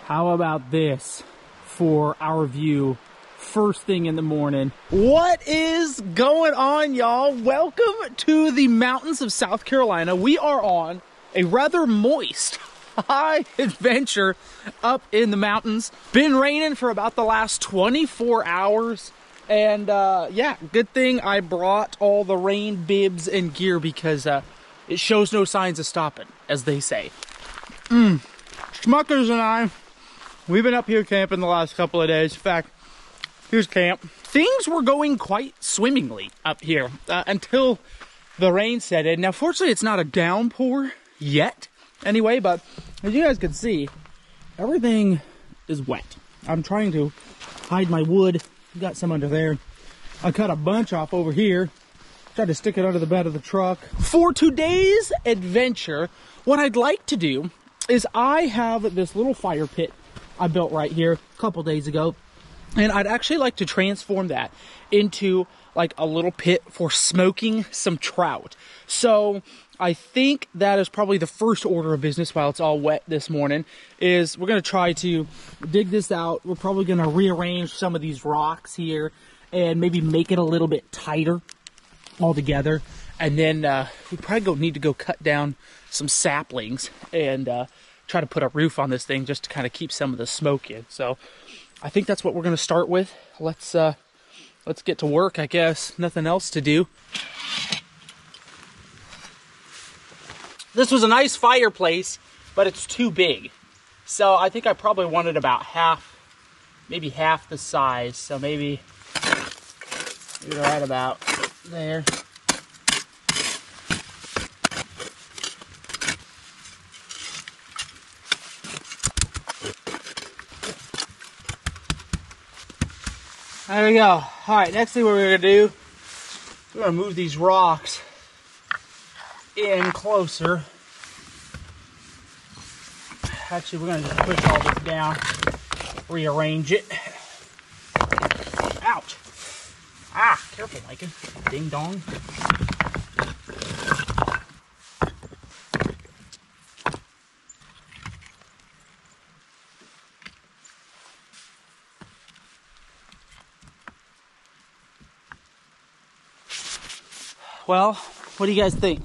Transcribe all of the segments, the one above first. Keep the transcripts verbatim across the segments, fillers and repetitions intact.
How about this for our view first thing in the morning? What is going on, y'all? Welcome to the mountains of South Carolina. We are on a rather moist high adventure up in the mountains. Been raining for about the last twenty-four hours. And uh, yeah, good thing I brought all the rain bibs and gear because uh, it shows no signs of stopping, as they say. Mm. Schmuckers and I, we've been up here camping the last couple of days. In fact, here's camp. Things were going quite swimmingly up here uh, until the rain set in. Now, fortunately, it's not a downpour yet anyway, but as you guys can see, everything is wet. I'm trying to hide my wood. Got some under there. I cut a bunch off over here. Tried to stick it under the bed of the truck. For today's adventure, what I'd like to do is I have this little fire pit I built right here a couple days ago. And I'd actually like to transform that into like a little pit for smoking some trout. So I think that is probably the first order of business while it's all wet this morning, is we're going to try to dig this out. We're probably going to rearrange some of these rocks here and maybe make it a little bit tighter altogether. And then uh, we probably go, need to go cut down some saplings and uh, try to put a roof on this thing just to kind of keep some of the smoke in. So I think that's what we're going to start with. Let's, uh, let's get to work, I guess. Nothing else to do. This was a nice fireplace, but it's too big. So I think I probably wanted about half, maybe half the size. So maybe, maybe right about there. There we go. All right, next thing we're gonna do, we're gonna move these rocks in closer. Actually, we're gonna just push all this down, rearrange it. Ouch! Ah, careful, Lincoln. Ding dong. Well, what do you guys think?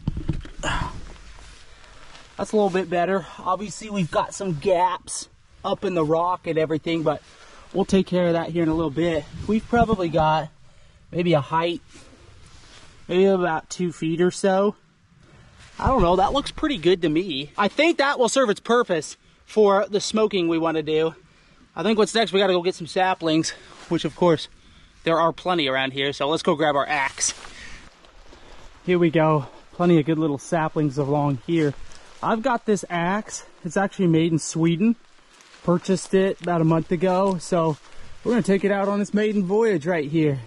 That's a little bit better. Obviously, we've got some gaps up in the rock and everything, but we'll take care of that here in a little bit. We've probably got maybe a height, maybe about two feet or so. I don't know, that looks pretty good to me. I think that will serve its purpose for the smoking we want to do. I think what's next, we got to go get some saplings, which of course, there are plenty around here, so let's go grab our axe. Here we go, plenty of good little saplings along here. I've got this axe. It's actually made in Sweden. Purchased it about a month ago. So we're going to take it out on this maiden voyage right here.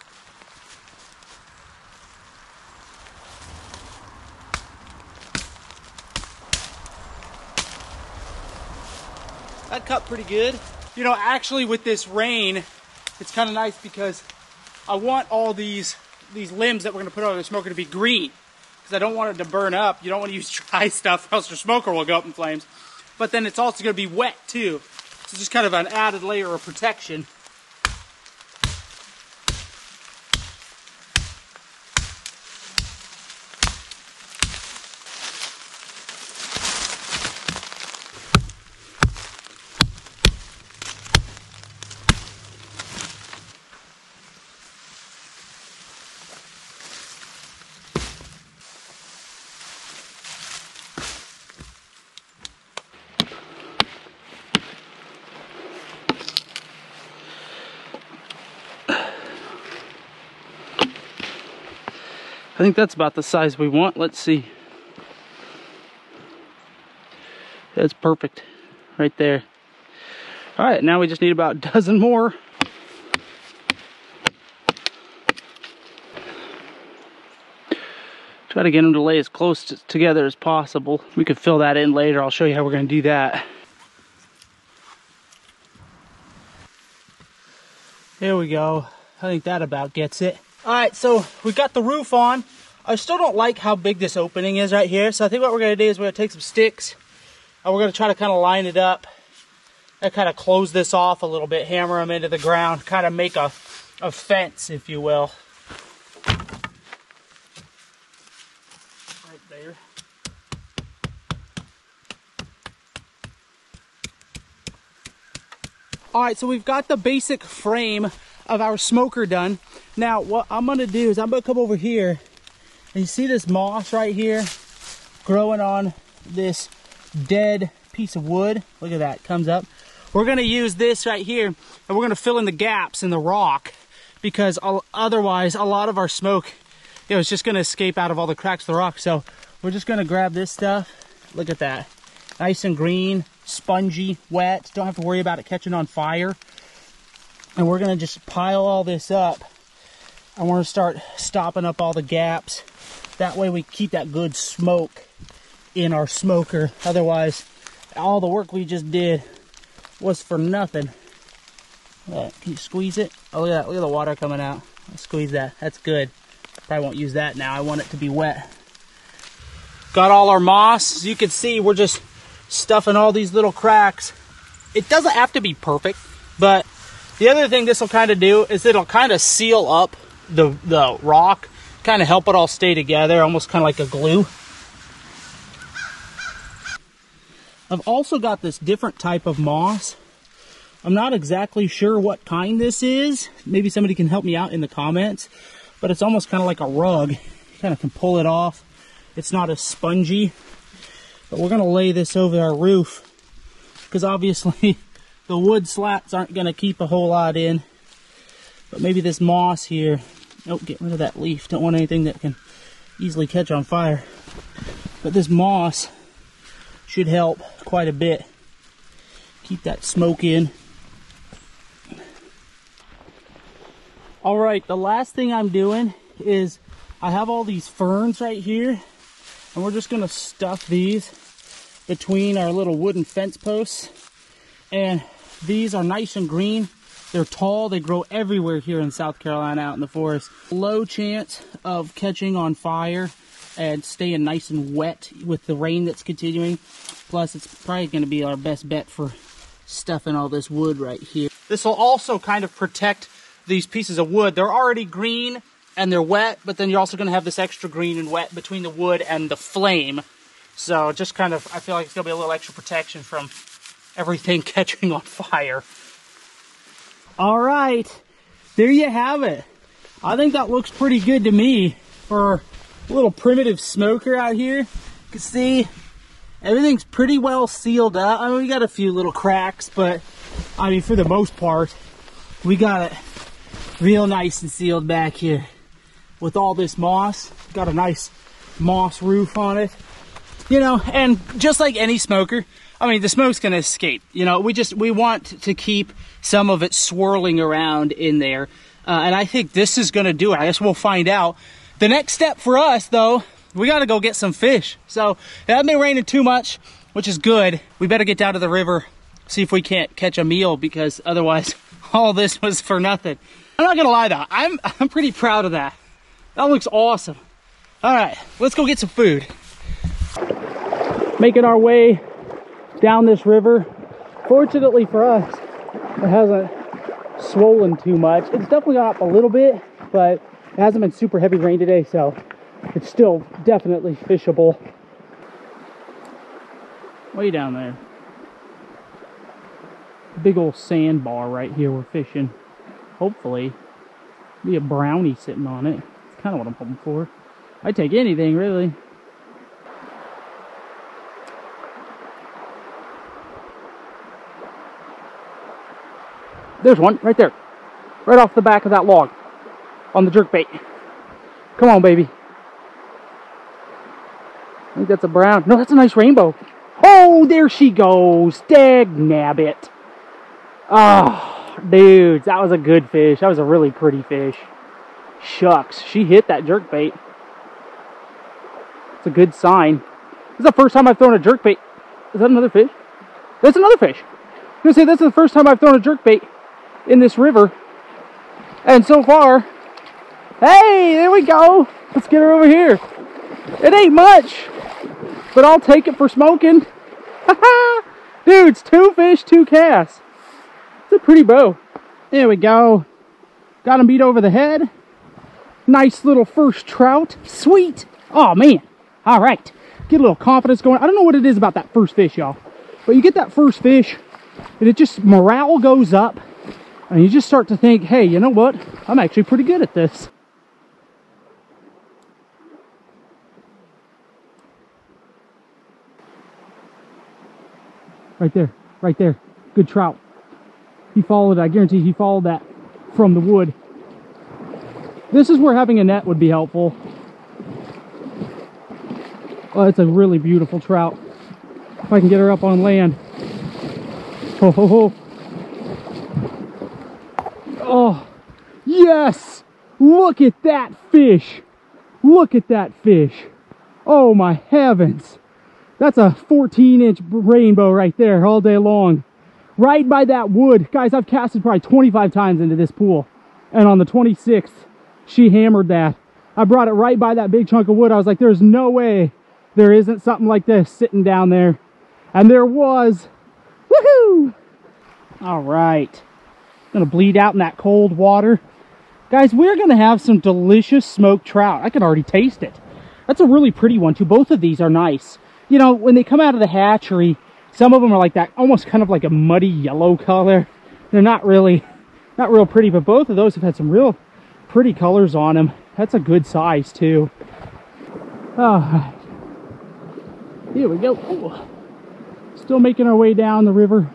That cut pretty good. You know, actually with this rain, it's kind of nice because I want all these, these limbs that we're going to put on the smoker to be green. Because I don't want it to burn up. You don't want to use dry stuff or else your smoker will go up in flames. But then it's also going to be wet too. So it's just kind of an added layer of protection. I think that's about the size we want. Let's see. That's perfect right there. All right, now we just need about a dozen more. Try to get them to lay as close to, together as possible. We could fill that in later. I'll show you how we're going to do that. There we go. I think that about gets it. All right, so we got the roof on. I still don't like how big this opening is right here. So I think what we're gonna do is we're gonna take some sticks and we're gonna try to kind of line it up I kind of close this off a little bit, hammer them into the ground, kind of make a, a fence, if you will. Right there. All right, so we've got the basic frame of our smoker done. Now, what I'm gonna do is I'm gonna come over here, and you see this moss right here growing on this dead piece of wood. Look at that, it comes up. We're gonna use this right here, and we're gonna fill in the gaps in the rock, because otherwise a lot of our smoke, you know, it's just gonna escape out of all the cracks of the rock. So we're just gonna grab this stuff. Look at that, nice and green, spongy, wet. Don't have to worry about it catching on fire. And we're gonna just pile all this up. I want to start stopping up all the gaps. That way we keep that good smoke in our smoker. Otherwise, all the work we just did was for nothing. Uh, can you squeeze it? Oh, look at that. Look at the water coming out. I'll squeeze that. That's good. Probably won't use that now. I want it to be wet. Got all our moss. As you can see, we're just stuffing all these little cracks. It doesn't have to be perfect, but the other thing this will kind of do is it'll kind of seal up the, the rock, kind of help it all stay together, almost kind of like a glue. I've also got this different type of moss. I'm not exactly sure what kind this is. Maybe somebody can help me out in the comments, but it's almost kind of like a rug. You kind of can pull it off. It's not as spongy, but we're gonna lay this over our roof because obviously the wood slats aren't gonna keep a whole lot in, but maybe this moss here, oh, get rid of that leaf. Don't want anything that can easily catch on fire. But this moss should help quite a bit. Keep that smoke in. All right, the last thing I'm doing is I have all these ferns right here, and we're just gonna stuff these between our little wooden fence posts. And these are nice and green. They're tall, they grow everywhere here in South Carolina out in the forest. Low chance of catching on fire and staying nice and wet with the rain that's continuing. Plus, it's probably gonna be our best bet for stuffing all this wood right here. This will also kind of protect these pieces of wood. They're already green and they're wet, but then you're also gonna have this extra green and wet between the wood and the flame. So just kind of, I feel like it's gonna be a little extra protection from everything catching on fire. All right, there you have it. I think that looks pretty good to me for a little primitive smoker out here. You can see everything's pretty well sealed up. I mean, we got a few little cracks, but I mean, for the most part, we got it real nice and sealed back here. With all this moss, got a nice moss roof on it. You know, and just like any smoker, I mean, the smoke's gonna escape. You know, we just, we want to keep some of it swirling around in there. Uh, and I think this is gonna do it. I guess we'll find out. The next step for us, though, we gotta go get some fish. So, it hasn't been raining too much, which is good. We better get down to the river, see if we can't catch a meal, because otherwise, all this was for nothing. I'm not gonna lie though, I'm, I'm pretty proud of that. That looks awesome. All right, let's go get some food. Making our way down this river. Fortunately for us, it hasn't swollen too much. It's definitely gone up a little bit, but it hasn't been super heavy rain today, so it's still definitely fishable. Way down there. Big old sandbar right here we're fishing. Hopefully, be a brownie sitting on it. It's kind of what I'm hoping for. I'd take anything, really. There's one right there, right off the back of that log on the jerkbait. Come on, baby. I think that's a brown. No, that's a nice rainbow. Oh, there she goes. Dag nabbit. Oh, dude, that was a good fish. That was a really pretty fish. Shucks, she hit that jerkbait. It's a good sign. This is the first time I've thrown a jerkbait. Is that another fish? That's another fish. I'm gonna say this is the first time I've thrown a jerkbait in this river, and so far, hey, there we go. Let's get her over here. It ain't much, but I'll take it for smoking. Dudes, two fish, two casts. It's a pretty bow. There we go. Got him beat over the head. Nice little first trout. Sweet. Oh, man. All right. Get a little confidence going. I don't know what it is about that first fish, y'all. But you get that first fish, and it just, morale goes up. And you just start to think, hey, you know what? I'm actually pretty good at this. Right there. Right there. Good trout. He followed, I guarantee he followed that from the wood. This is where having a net would be helpful. Oh, it's a really beautiful trout. If I can get her up on land. Ho, ho, ho. Oh, yes! Look at that fish! Look at that fish! Oh my heavens! That's a fourteen inch rainbow right there all day long. Right by that wood. Guys, I've casted probably twenty-five times into this pool. And on the twenty-sixth, she hammered that. I brought it right by that big chunk of wood. I was like, there's no way there isn't something like this sitting down there. And there was. Woohoo! All right. Gonna bleed out in that cold water. Guys, we're gonna have some delicious smoked trout. I can already taste it. That's a really pretty one too. Both of these are nice. You know, when they come out of the hatchery, some of them are like that, almost kind of like a muddy yellow color. They're not really, not real pretty, but both of those have had some real pretty colors on them. That's a good size too. Oh, here we go. Ooh. Still making our way down the river.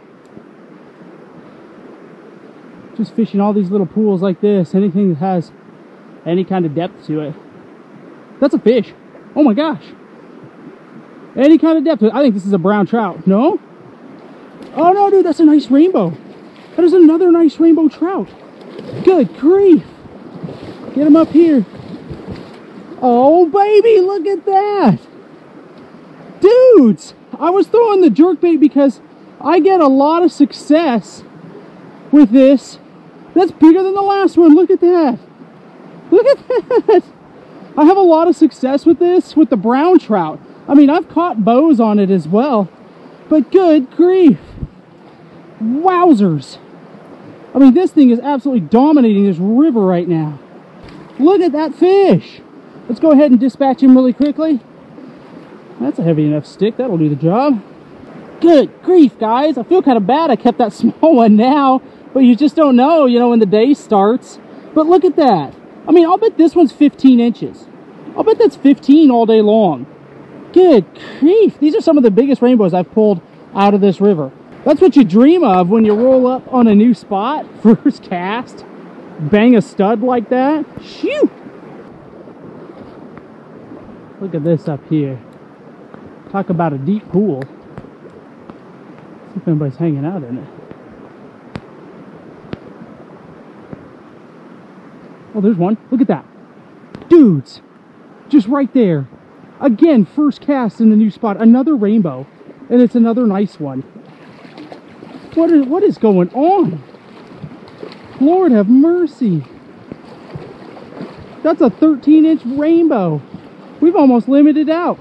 Just fishing all these little pools like this. Anything that has any kind of depth to it. That's a fish. Oh my gosh. Any kind of depth to it. I think this is a brown trout. No? Oh no, dude, that's a nice rainbow. That is another nice rainbow trout. Good grief. Get him up here. Oh baby, look at that. Dudes, I was throwing the jerkbait because I get a lot of success with this. That's bigger than the last one. Look at that. Look at that. I have a lot of success with this, with the brown trout. I mean, I've caught bows on it as well. But good grief. Wowzers. I mean, this thing is absolutely dominating this river right now. Look at that fish. Let's go ahead and dispatch him really quickly. That's a heavy enough stick. That'll do the job. Good grief, guys. I feel kind of bad I kept that small one now. But you just don't know, you know, when the day starts. But look at that. I mean, I'll bet this one's fifteen inches. I'll bet that's fifteen all day long. Good grief. These are some of the biggest rainbows I've pulled out of this river. That's what you dream of when you roll up on a new spot. First cast. Bang a stud like that. Shoo! Look at this up here. Talk about a deep pool. See if anybody's hanging out in it. Oh, there's one. Look at that. Dudes. Just right there. Again, first cast in the new spot. Another rainbow. And it's another nice one. What is, what is going on? Lord have mercy. That's a thirteen inch rainbow. We've almost limited out.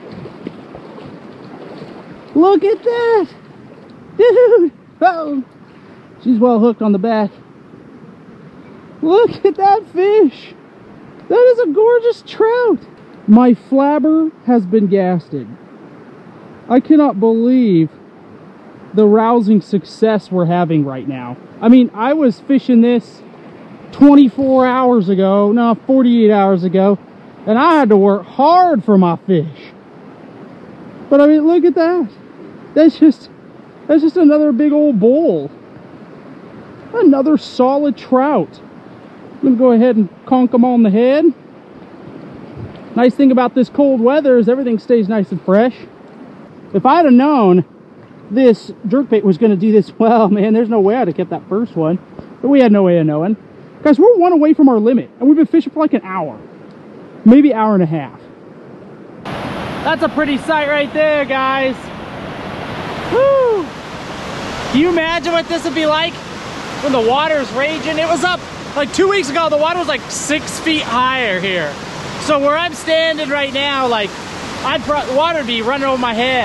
Look at that. Dude. Uh-oh. She's well hooked on the back. Look at that fish. That is a gorgeous trout. My flabber has been gasted. I cannot believe the rousing success we're having right now. I mean, I was fishing this twenty-four hours ago, no, forty-eight hours ago, and I had to work hard for my fish. But I mean, look at that. That's just, that's just another big old bowl. Another solid trout. I'm going to go ahead and conk them on the head. Nice thing about this cold weather is everything stays nice and fresh. If I'd have known this jerkbait was going to do this well, man, there's no way I'd have kept that first one. But we had no way of knowing. Guys, we're one away from our limit, and we've been fishing for like an hour. Maybe hour and a half. That's a pretty sight right there, guys. Woo! Can you imagine what this would be like when the water's raging? It was up like two weeks ago, the water was like six feet higher here. So where I'm standing right now, like, I'd the water would be running over my head.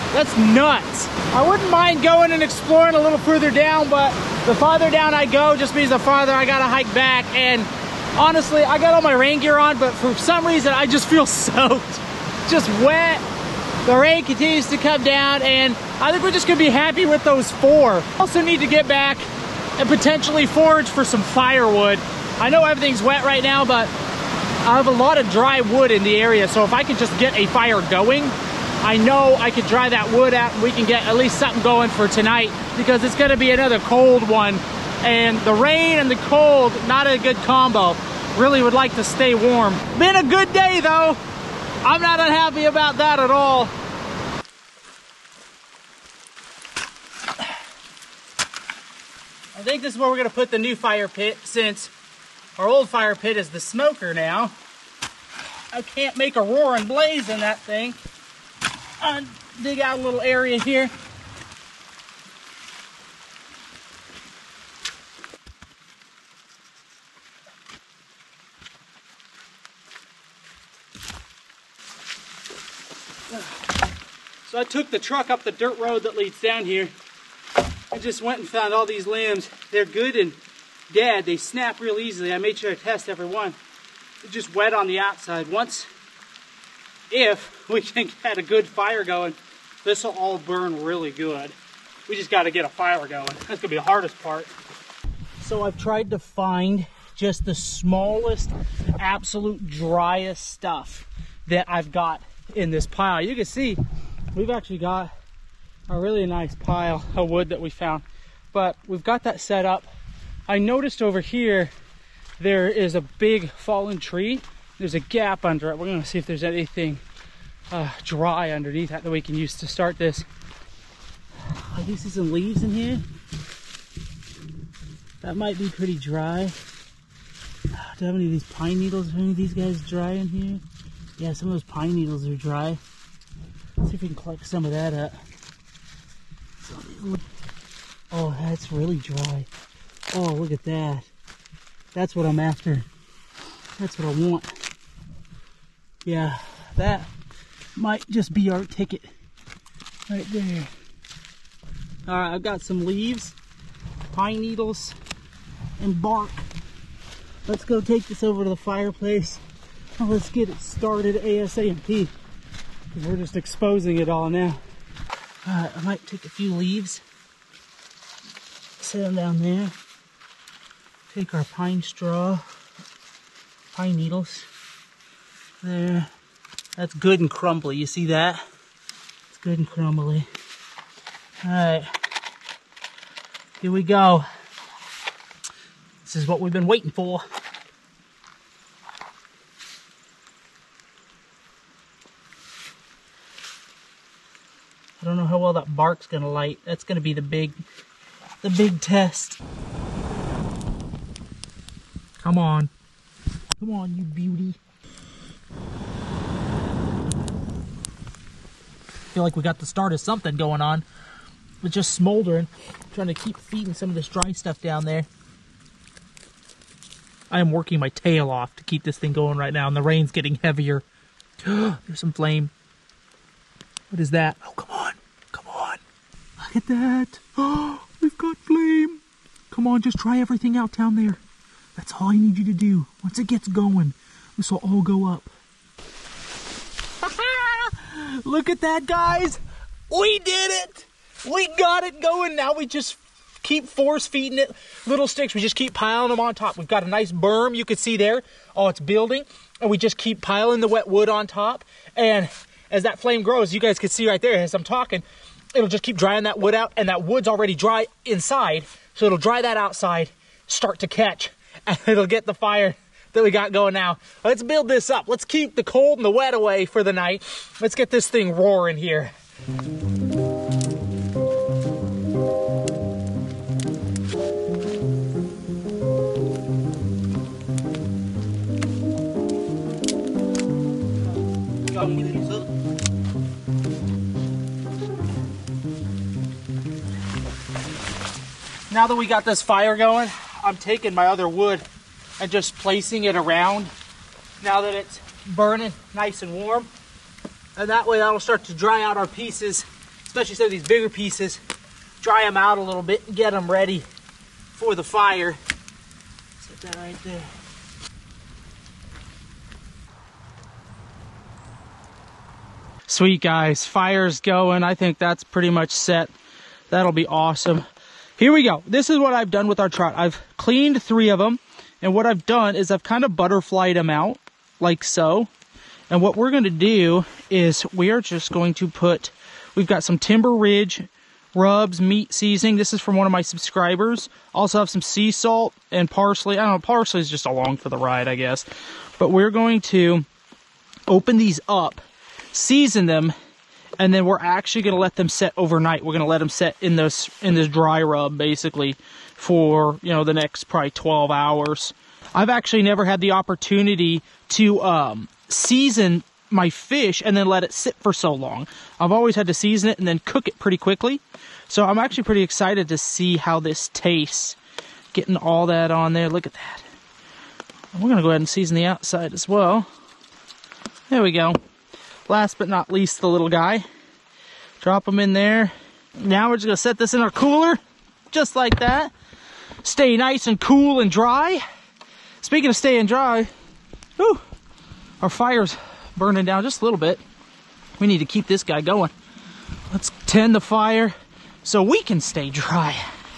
That's nuts. I wouldn't mind going and exploring a little further down, but the farther down I go just means the farther I gotta hike back. And honestly, I got all my rain gear on, but for some reason I just feel soaked, just wet. The rain continues to come down, and I think we're just gonna be happy with those four. Also need to get back and potentially forage for some firewood. I know everything's wet right now, but I have a lot of dry wood in the area, so if I can just get a fire going, I know I could dry that wood out and we can get at least something going for tonight, because it's gonna be another cold one. And the rain and the cold, not a good combo. Really would like to stay warm. Been a good day though. I'm not unhappy about that at all. I think this is where we're gonna put the new fire pit, since our old fire pit is the smoker now. I can't make a roaring blaze in that thing. I'll dig out a little area here. So I took the truck up the dirt road that leads down here. I just went and found all these limbs. They're good and dead. They snap real easily. I made sure to test every one. They're just wet on the outside. Once, if we can get a good fire going, this will all burn really good. We just got to get a fire going. That's going to be the hardest part. So I've tried to find just the smallest, absolute driest stuff that I've got in this pile. You can see we've actually got a really nice pile of wood that we found, but we've got that set up. I noticed over here there is a big fallen tree. There's a gap under it. We're going to see if there's anything uh, dry underneath that that we can use to start this. I do see some leaves in here. That might be pretty dry. Do I have any of these pine needles? Are any of these guys dry in here? Yeah, some of those pine needles are dry. Let's see if we can collect some of that up. Oh, that's really dry. Oh, look at that. That's what I'm after. That's what I want. Yeah, that might just be our ticket right there. All right, I've got some leaves, pine needles, and bark. Let's go take this over to the fireplace. Oh, let's get it started ASAP, because we're just exposing it all now. All right, I might take a few leaves, set them down there. Take our pine straw, pine needles. There. That's good and crumbly. You see that? It's good and crumbly. All right. Here we go. This is what we've been waiting for. I don't know how well that bark's gonna light. That's gonna be the big, the big test. Come on. Come on, you beauty. Feel like we got the start of something going on. It's just smoldering. Trying to keep feeding some of this dry stuff down there. I am working my tail off to keep this thing going right now, and the rain's getting heavier. There's some flame. What is that? Oh, come on. Come on. Look at that. Oh, we've got flame. Come on, just try everything out down there. That's all I need you to do. Once it gets going, this will all go up. Look at that, guys. We did it. We got it going. Now we just keep force feeding it little sticks. We just keep piling them on top. We've got a nice berm. You can see there. Oh, it's building. And we just keep piling the wet wood on top. And as that flame grows, you guys can see right there as I'm talking, it'll just keep drying that wood out. And that wood's already dry inside. So it'll dry that outside, start to catch. And it'll get the fire that we got going now. Let's build this up. Let's keep the cold and the wet away for the night. Let's get this thing roaring here. Now that we got this fire going, I'm taking my other wood and just placing it around now that it's burning nice and warm. And that way that'll start to dry out our pieces especially some of these bigger pieces, dry them out a little bit and get them ready for the fire. Set that right there. Sweet, guys, fire's going. I think that's pretty much set. That'll be awesome. Here we go. This is what I've done with our trout. I've cleaned three of them, and what I've done is I've kind of butterflied them out like so. And what we're going to do is we are just going to put, we've got some Timber Ridge rubs, meat seasoning. This is from one of my subscribers. Also have some sea salt and parsley. I don't know, parsley is just along for the ride, I guess. But we're going to open these up, season them, and then we're actually going to let them set overnight. We're going to let them set in this in this dry rub basically for, you know, the next probably twelve hours. I've actually never had the opportunity to um, season my fish and then let it sit for so long. I've always had to season it and then cook it pretty quickly. So I'm actually pretty excited to see how this tastes. Getting all that on there. Look at that. And we're going to go ahead and season the outside as well. There we go. Last but not least, the little guy. Drop them in there. Now we're just going to set this in our cooler, just like that. Stay nice and cool and dry. Speaking of staying dry, whew, our fire's burning down just a little bit. We need to keep this guy going. Let's tend the fire so we can stay dry.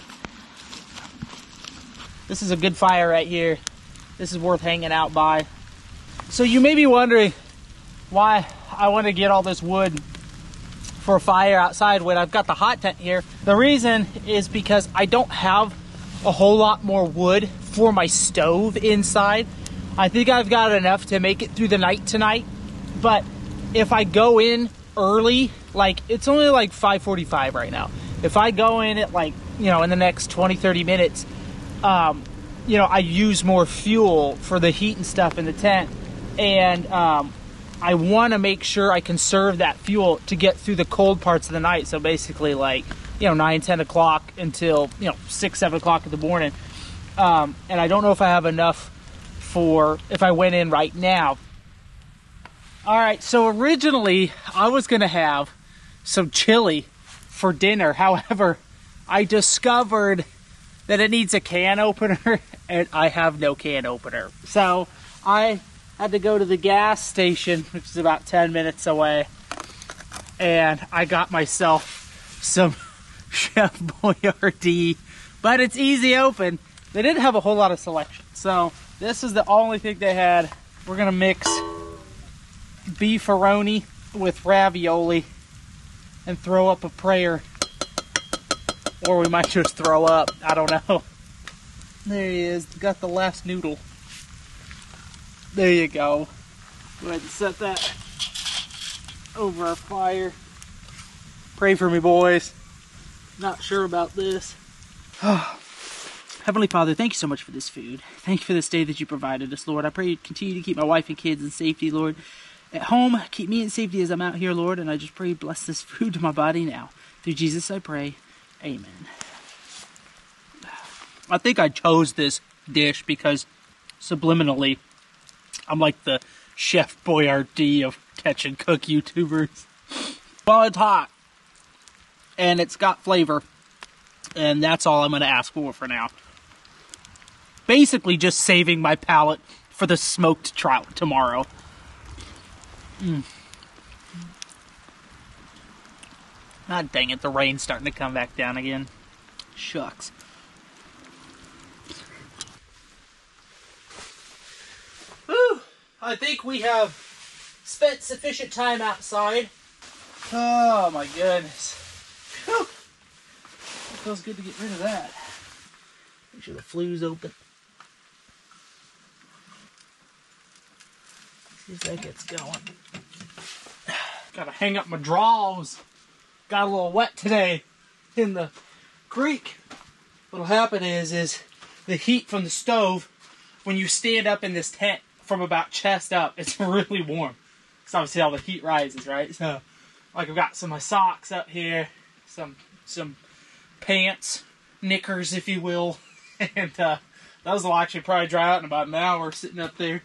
This is a good fire right here. This is worth hanging out by. So you may be wondering why I want to get all this wood for a fire outside when I've got the hot tent here. The reason is because I don't have a whole lot more wood for my stove inside. I think I've got enough to make it through the night tonight, but if I go in early, like it's only like five forty-five right now. If I go in at like, you know, in the next twenty, thirty minutes, um, you know, I use more fuel for the heat and stuff in the tent, and um, I want to make sure I conserve that fuel to get through the cold parts of the night. So basically like, you know, nine, ten o'clock until, you know, six, seven o'clock in the morning. Um, and I don't know if I have enough for if I went in right now. All right, so originally I was going to have some chili for dinner. However, I discovered that it needs a can opener and I have no can opener. So I had to go to the gas station, which is about ten minutes away, and I got myself some Chef Boyardee, but it's easy open. They didn't have a whole lot of selection, so this is the only thing they had. We're gonna mix beefaroni with ravioli and throw up a prayer, or we might just throw up. I don't know. There he is. Got the last noodle. There you go. Go ahead and set that over our fire. Pray for me, boys. Not sure about this. Heavenly Father, thank you so much for this food. Thank you for this day that you provided us, Lord. I pray you continue to keep my wife and kids in safety, Lord. At home, keep me in safety as I'm out here, Lord. And I just pray you bless this food to my body now. Through Jesus I pray. Amen. I think I chose this dish because subliminally, I'm like the Chef Boyardee of catch and cook YouTubers. Well, it's hot. And it's got flavor. And that's all I'm going to ask for for now. Basically just saving my palate for the smoked trout tomorrow. Mm. God dang it, the rain's starting to come back down again. Shucks. Whew. I think we have spent sufficient time outside. Oh my goodness. Whew. It feels good to get rid of that. Make sure the flue's open. See if that gets going. Gotta hang up my drawers. Got a little wet today in the creek. What'll happen is, is the heat from the stove, when you stand up in this tent from about chest up, it's really warm. Because obviously all the heat rises, right? So, like I've got some of my socks up here, some some pants, knickers, if you will. And uh, those will actually probably dry out in about an hour sitting up there.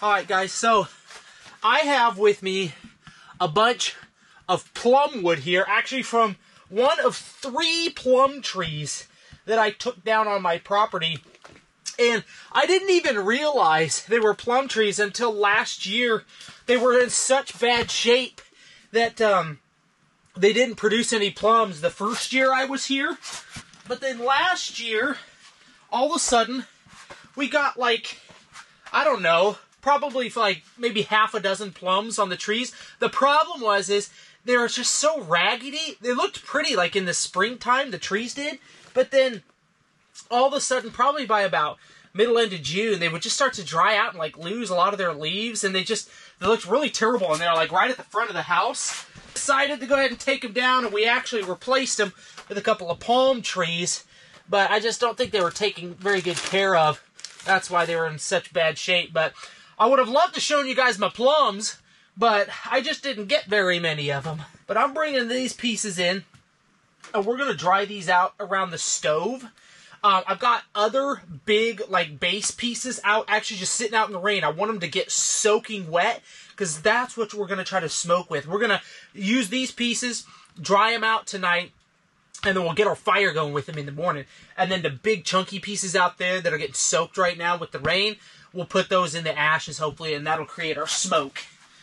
Alright guys, so I have with me a bunch of plum wood here, actually from one of three plum trees that I took down on my property. And I didn't even realize they were plum trees until last year. They were in such bad shape that um, they didn't produce any plums the first year I was here. But then last year, all of a sudden, we got like, I don't know, probably like maybe half a dozen plums on the trees. The problem was is they were just so raggedy. They looked pretty like in the springtime, the trees did. But then all of a sudden, probably by about middle end of June, they would just start to dry out and like lose a lot of their leaves, and they just they looked really terrible. And they're like right at the front of the house. Decided to go ahead and take them down, and we actually replaced them with a couple of palm trees. But I just don't think they were taken very good care of. That's why they were in such bad shape. But I would have loved to show you guys my plums, but I just didn't get very many of them. But I'm bringing these pieces in, and we're going to dry these out around the stove. Um, I've got other big, like, base pieces out, actually just sitting out in the rain. I want them to get soaking wet, because that's what we're going to try to smoke with. We're going to use these pieces, dry them out tonight, and then we'll get our fire going with them in the morning. And then the big chunky pieces out there that are getting soaked right now with the rain, we'll put those in the ashes, hopefully, and that'll create our smoke.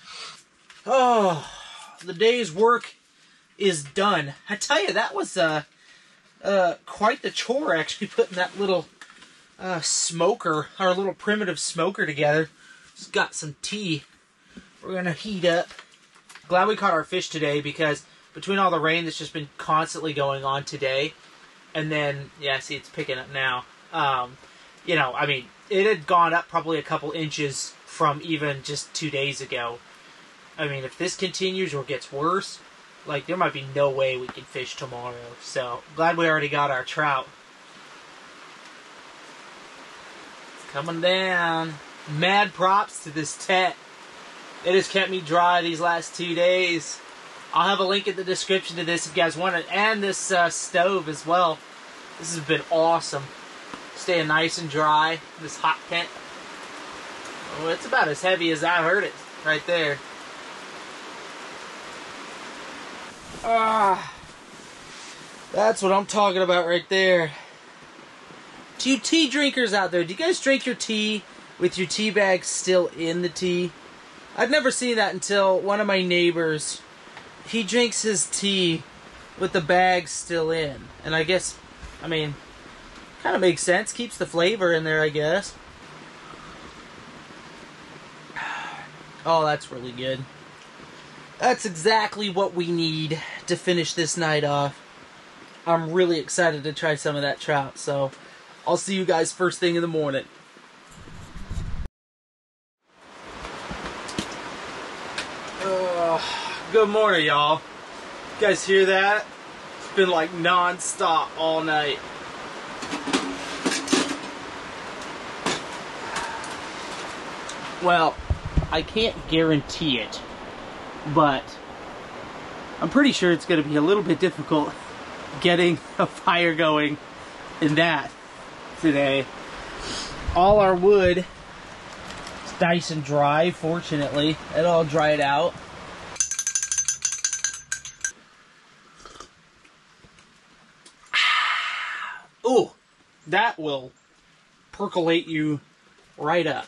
Oh, the day's work is done. I tell you, that was uh, uh, quite the chore, actually, putting that little uh, smoker, our little primitive smoker together. Just got some tea we're going to heat up. Glad we caught our fish today, because between all the rain that's just been constantly going on today, and then, yeah, see, it's picking up now. Um, you know, I mean, it had gone up probably a couple inches from even just two days ago. I mean, if this continues or gets worse, like, there might be no way we can fish tomorrow. So, glad we already got our trout. It's coming down. Mad props to this tent. It has kept me dry these last two days. I'll have a link in the description to this if you guys want it, and this uh, stove as well. This has been awesome. Staying nice and dry, this hot tent. Oh, it's about as heavy as I heard it right there. Ah, that's what I'm talking about right there. To you tea drinkers out there, do you guys drink your tea with your tea bag still in the tea? I've never seen that until one of my neighbors, he drinks his tea with the bag still in. And I guess, I mean, kind of makes sense. Keeps the flavor in there, I guess. Oh, that's really good. That's exactly what we need to finish this night off. I'm really excited to try some of that trout, so I'll see you guys first thing in the morning. Uh, good morning, y'all. You guys hear that? It's been like non-stop all night. Well, I can't guarantee it, but I'm pretty sure it's going to be a little bit difficult getting a fire going in that today. All our wood is nice and dry, fortunately. It all dried out. Ooh, that will percolate you right up.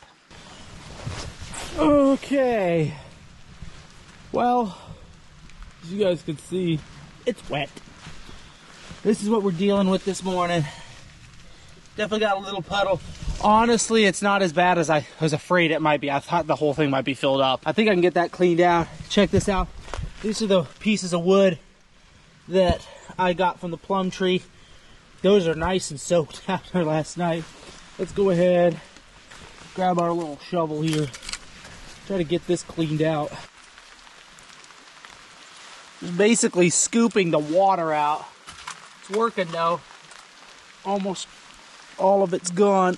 Okay. Well, as you guys can see, it's wet. This is what we're dealing with this morning. Definitely got a little puddle. Honestly, it's not as bad as I was afraid it might be. I thought the whole thing might be filled up. I think I can get that cleaned out. Check this out. These are the pieces of wood that I got from the plum tree. Those are nice and soaked after last night. Let's go ahead, grab our little shovel here. Try to get this cleaned out. Just basically scooping the water out. It's working though. Almost all of it's gone.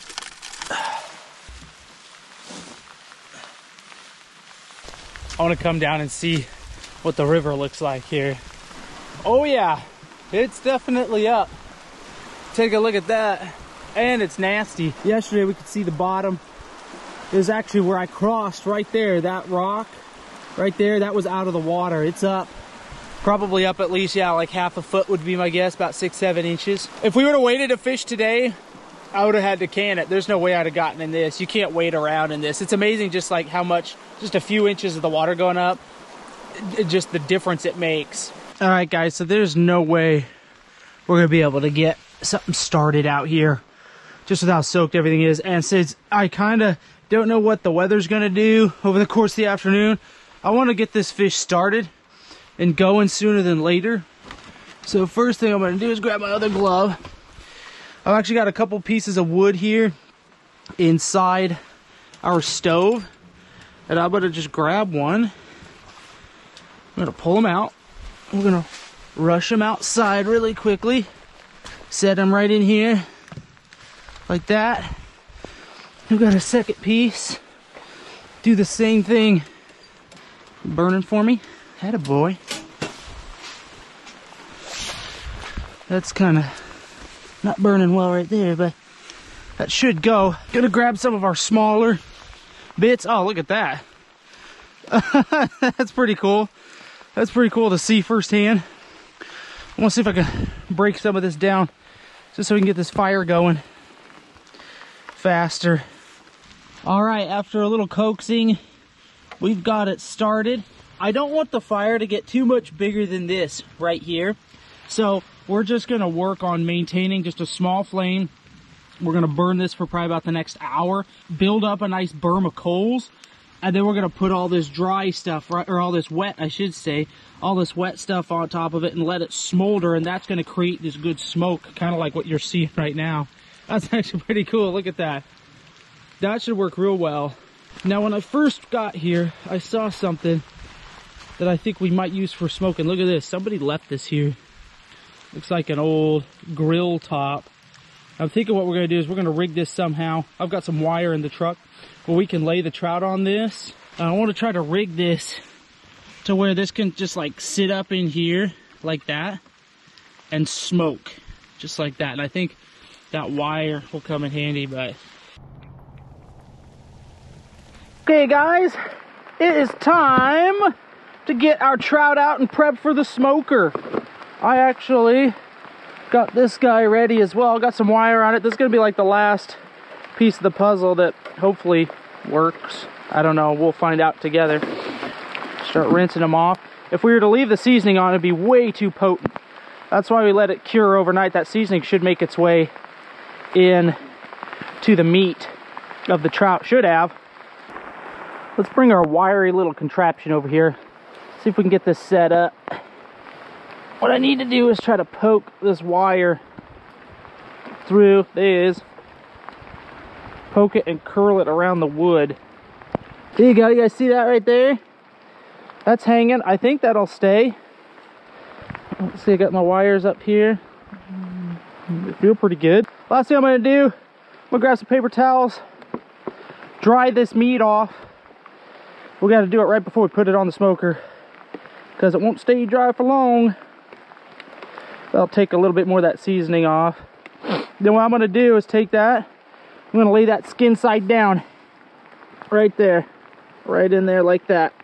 I want to come down and see what the river looks like here. Oh yeah, it's definitely up. Take a look at that. And it's nasty. Yesterday we could see the bottom. is actually where I crossed right there. That rock right there, that was out of the water. It's up, probably up at least, yeah, like half a foot would be my guess, about six, seven inches. If we would have waited to fish today, I would have had to can it. There's no way I'd have gotten in this. You can't wait around in this. It's amazing just like how much, just a few inches of the water going up, just the difference it makes. All right, guys, so there's no way we're gonna be able to get something started out here just with how soaked everything is. And since I kind of don't know what the weather's gonna do over the course of the afternoon, I want to get this fish started and going sooner than later. So first thing I'm gonna do is grab my other glove. I've actually got a couple pieces of wood here inside our stove, and I'm gonna just grab one. I'm gonna pull them out. We're gonna rush them outside really quickly. Set them right in here, like that. We've got a second piece. Do the same thing. Burning for me. Attaboy. That's kind of not burning well right there, but that should go. Gonna grab some of our smaller bits. Oh, look at that. That's pretty cool. That's pretty cool to see firsthand. I want to see if I can break some of this down just so we can get this fire going faster. All right, after a little coaxing, we've got it started. I don't want the fire to get too much bigger than this right here. So we're just gonna work on maintaining just a small flame. We're gonna burn this for probably about the next hour, build up a nice berm of coals, and then we're gonna put all this dry stuff, right, or all this wet, I should say, all this wet stuff on top of it and let it smolder, and that's gonna create this good smoke, kind of like what you're seeing right now. That's actually pretty cool, look at that. That should work real well. Now when I first got here, I saw something that I think we might use for smoking. Look at this, somebody left this here. Looks like an old grill top. I'm thinking what we're gonna do is we're gonna rig this somehow. I've got some wire in the truck where we can lay the trout on this. Uh, I want to try to rig this to where this can just like sit up in here like that and smoke just like that. And I think that wire will come in handy. But okay guys, it is time to get our trout out and prep for the smoker. I actually got this guy ready as well. Got some wire on it. This is gonna be like the last piece of the puzzle that hopefully works. I don't know, we'll find out together. Start rinsing them off. If we were to leave the seasoning on, it'd be way too potent. That's why we let it cure overnight. That seasoning should make its way in to the meat of the trout, should have. Let's bring our wiry little contraption over here. See if we can get this set up. What I need to do is try to poke this wire through. There it is. Poke it and curl it around the wood. There you go, you guys see that right there? That's hanging. I think that'll stay. Let's see, I got my wires up here. They feel pretty good. Last thing I'm gonna do, I'm gonna grab some paper towels, dry this meat off. We gotta do it right before we put it on the smoker because it won't stay dry for long. That'll take a little bit more of that seasoning off. Then what I'm gonna do is take that, I'm gonna lay that skin side down right there, right in there like that.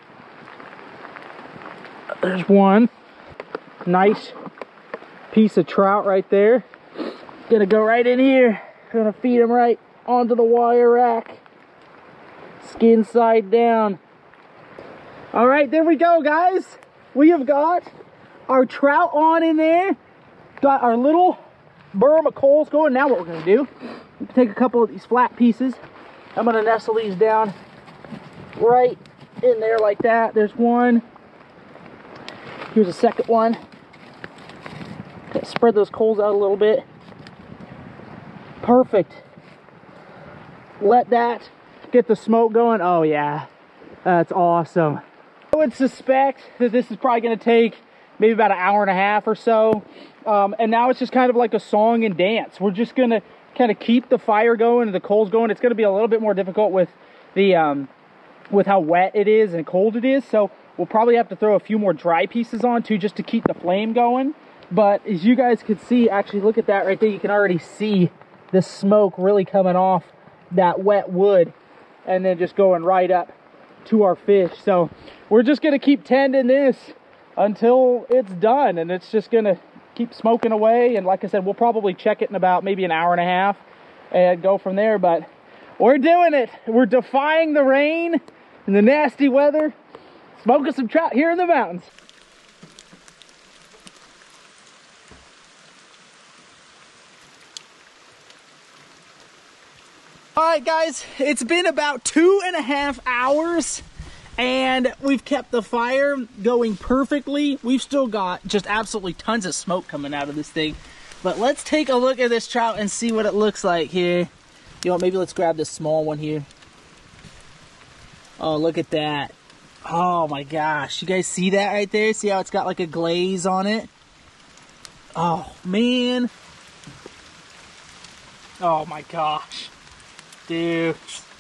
There's one nice piece of trout right there. Gonna go right in here. Gonna feed him right onto the wire rack. Skin side down. All right, there we go, guys. We have got our trout on in there. Got our little berm of coals going. Now what we're gonna do, we can take a couple of these flat pieces. I'm gonna nestle these down right in there like that. There's one. Here's a second one. Okay, spread those coals out a little bit. Perfect. Let that get the smoke going. Oh yeah, that's awesome. I would suspect that this is probably gonna take maybe about an hour and a half or so. Um, and now it's just kind of like a song and dance. We're just gonna kind of keep the fire going and the coals going. It's gonna be a little bit more difficult with the um, with how wet it is and cold it is. So we'll probably have to throw a few more dry pieces on too, just to keep the flame going. But as you guys can see, actually look at that right there. You can already see the smoke really coming off that wet wood. and then just going right up to our fish. So we're just gonna keep tending this until it's done, and it's just gonna keep smoking away. And like I said, we'll probably check it in about maybe an hour and a half and go from there. But we're doing it. We're defying the rain and the nasty weather, smoking some trout here in the mountains. All right, guys, it's been about two and a half hours and we've kept the fire going perfectly. We've still got just absolutely tons of smoke coming out of this thing. But let's take a look at this trout and see what it looks like here. You know what, maybe let's grab this small one here. Oh, look at that. Oh my gosh, you guys see that right there? See how it's got like a glaze on it? Oh, man. Oh my gosh. Dude.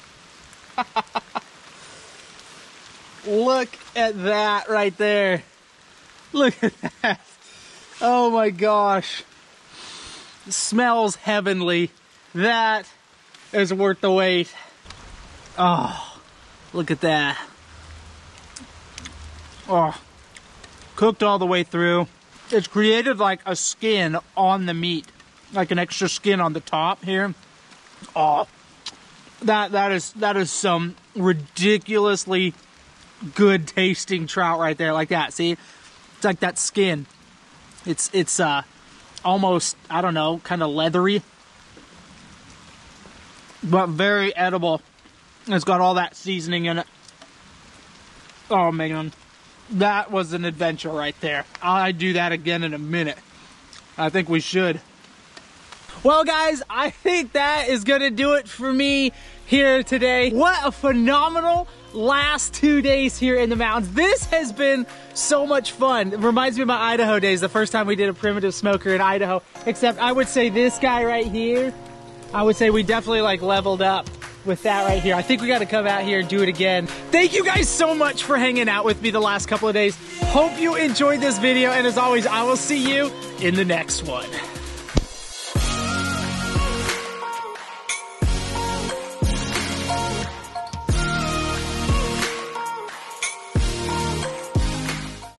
Look at that right there. Look at that. Oh my gosh. It smells heavenly. That is worth the wait. Oh, look at that. Oh, cooked all the way through. It's created like a skin on the meat, like an extra skin on the top here. Oh, that that is that is some ridiculously good tasting trout right there, like that. See, it's like that skin. It's it's uh almost, I don't know, kind of leathery, but very edible. It's got all that seasoning in it. Oh man, that was an adventure right there. I'd do that again in a minute. I think we should. Well, guys, I think that is gonna do it for me here today. What a phenomenal last two days here in the mountains. This has been so much fun. It reminds me of my Idaho days, the first time we did a primitive smoker in Idaho. Except I would say this guy right here, I would say we definitely like leveled up with that right here. I think we got to come out here and do it again. Thank you guys so much for hanging out with me the last couple of days. Hope you enjoyed this video, and as always, I will see you in the next one.